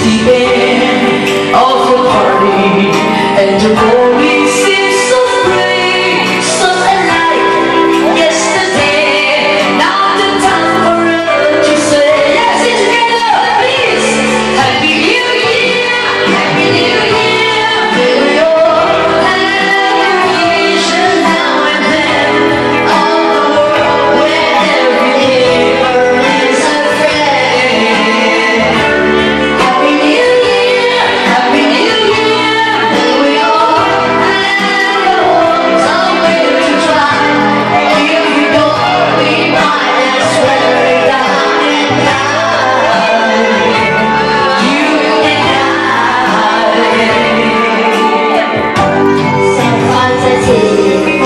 the end of the party, and the morning seems so bright, so unlike yesterday. Now the time for us to say, yes, it's together, please. Happy New Year, Happy New Year. May we all have a vision now and then of the world where every neighbor is a friend. Happy New Year, Happy New Year. May we all have a home somewhere to try. If we don't, we might as well lay down and die. You and I. Sometimes I take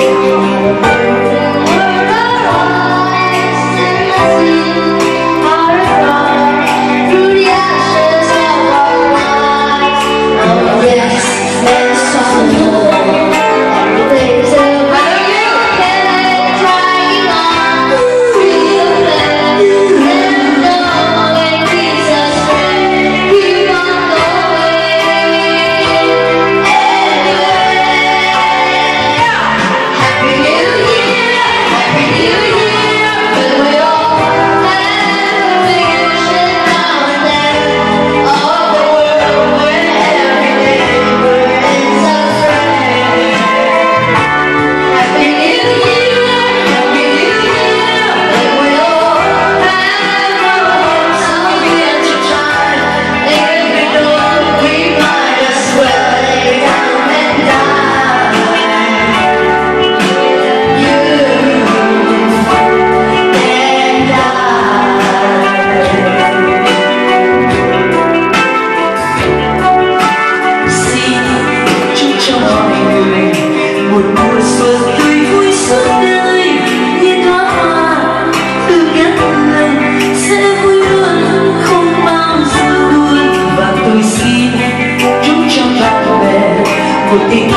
một mùa xuân tươi vui suốt đời, như đóa hoa từ ngát người sẽ vui luôn, không bao giờ buồn. Và tôi xin chúc cho bạn bè một tình